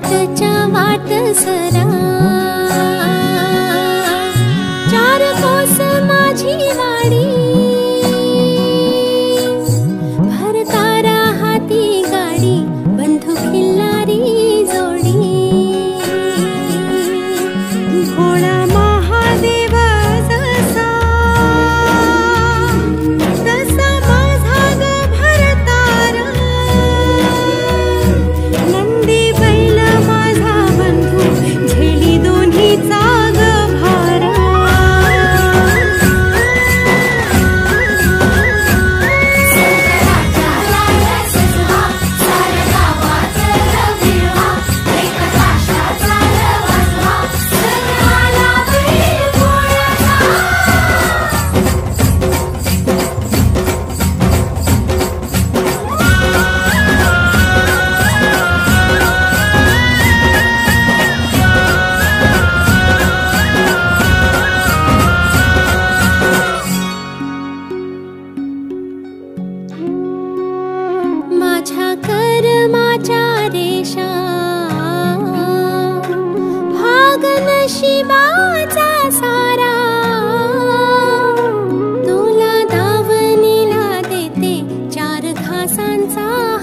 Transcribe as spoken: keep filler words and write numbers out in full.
वाटच्या वाट सरा चार कोस माझी वाडी भरतारा हाती गाडी बंधू खिल्लारी जोडी भोळा महादेव जसा तसा माझा ग भरतारा नंदी बैल माझा बंधू झेली दोन्हीचा ग भारा माझ्या कर्माच्या रेषा भाग नशिबाचा सारा तुला दावणीला देते चार घासांचा